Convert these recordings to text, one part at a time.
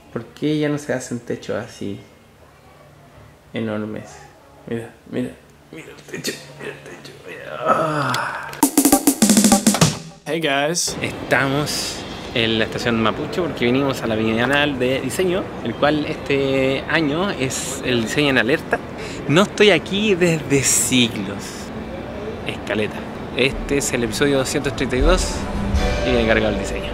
¿Por qué ya no se hacen techos así enormes? Mira, mira, mira el techo, mira el techo. Mira. Hey guys. Estamos en la estación Mapucho porque vinimos a la Bienal de Diseño, el cual este año es el diseño en alerta. No estoy aquí desde siglos. Escaleta. Este es el episodio 232 y viene cargado el diseño.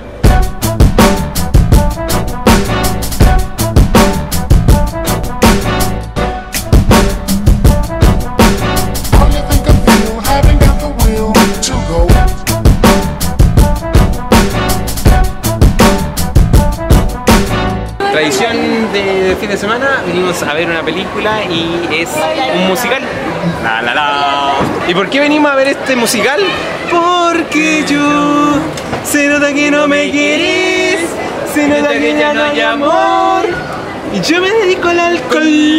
Tradición de fin de semana, venimos a ver una película y es un musical. La la la. ¿Y por qué venimos a ver este musical? Porque yo se nota que no me quieres, se nota que ya no hay amor y yo me dedico al alcohol.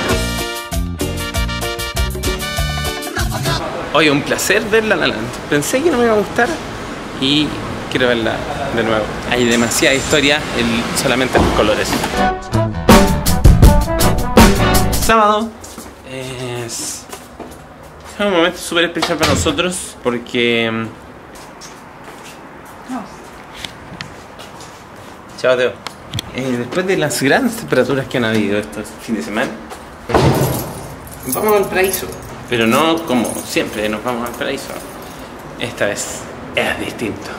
Oye, un placer ver La La Land. Pensé que no me iba a gustar y quiero verla de nuevo. Hay demasiada historia en solamente los colores. Sábado es un momento súper especial para nosotros porque... Chao, Teo. Después de las grandes temperaturas que han habido estos fines de semana, vamos al paraíso. Pero no como siempre nos vamos al paraíso. Esta vez es distinto.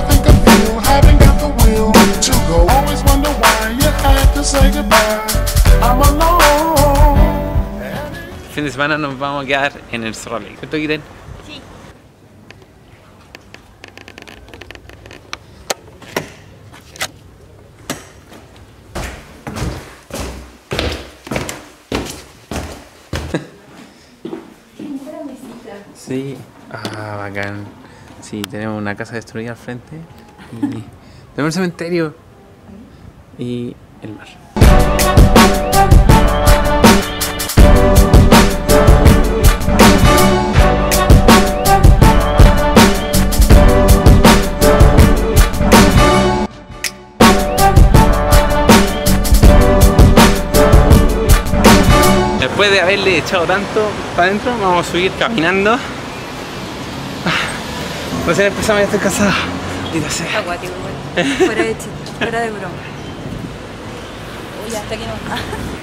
El fin de semana nos vamos a quedar en el Cerro Alegre. ¿Cierto, Kiten? Sí. Sí. Ah, bacán. Sí, tenemos una casa destruida al frente y tenemos el cementerio y el mar. Después de haberle echado tanto para adentro, vamos a subir caminando. Recién empezamos, ya estoy cansado. Acuático, igual. Fuera de chiste, fuera de broma. Uy, hasta aquí no.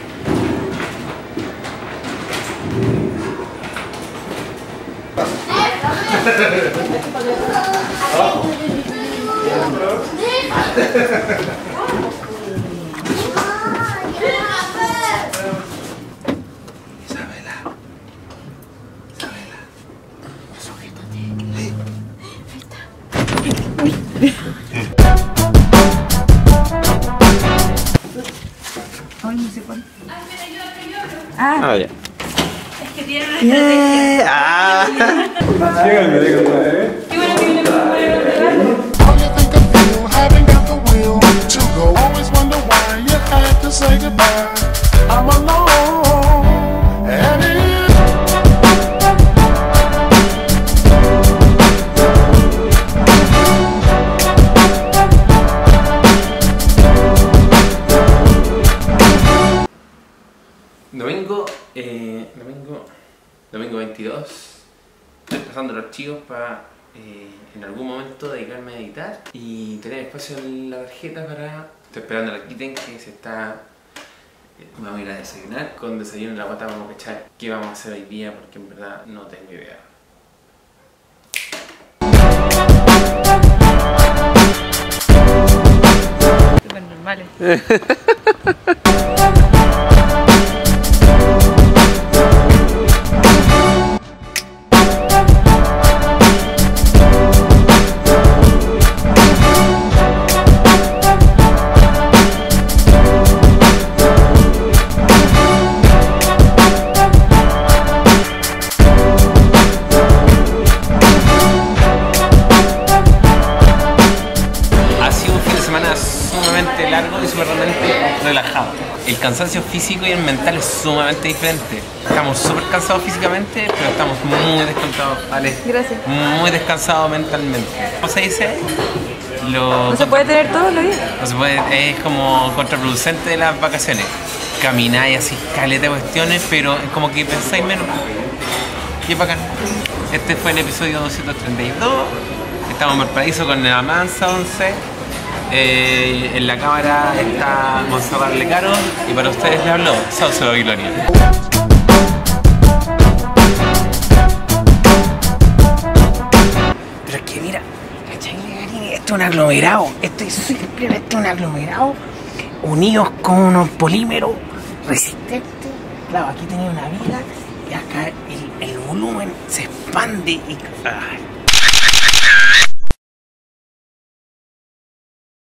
Ay, no sé cuál. Ah, ya. Es que tiene una estrategia. Ah. Qué bueno que viene con un Domingo 22. Estoy pasando los archivos para en algún momento dedicarme a editar y tener espacio en la tarjeta para... Estoy esperando a la Kiten que se está... Vamos a ir a desayunar. Con desayuno en la guata vamos a cachar qué vamos a hacer hoy día porque en verdad no tengo idea. Súper normales. Ha sido un fin de semana sumamente largo y súper romántico. relajado. El cansancio físico y el mental es sumamente diferente. Estamos súper cansados físicamente, pero estamos muy descansados, ¿vale? Gracias. Muy descansados mentalmente. ¿Cómo se dice? No se puede tener todo lo bien. No se puede, es como contraproducente de las vacaciones. Camináis así, caleta de cuestiones, pero es como que pensáis menos. Y es bacán. Este fue el episodio 232. Estamos en Valparaíso con la Mansa 11. En la cámara está Montserrat Lecaro y para ustedes le habló Sauce Babilonia. Pero es que mira, ¿cachai? Esto es un aglomerado, esto es simplemente un aglomerado unidos con unos polímeros resistentes. Claro, aquí tenía una viga y acá el volumen se expande y...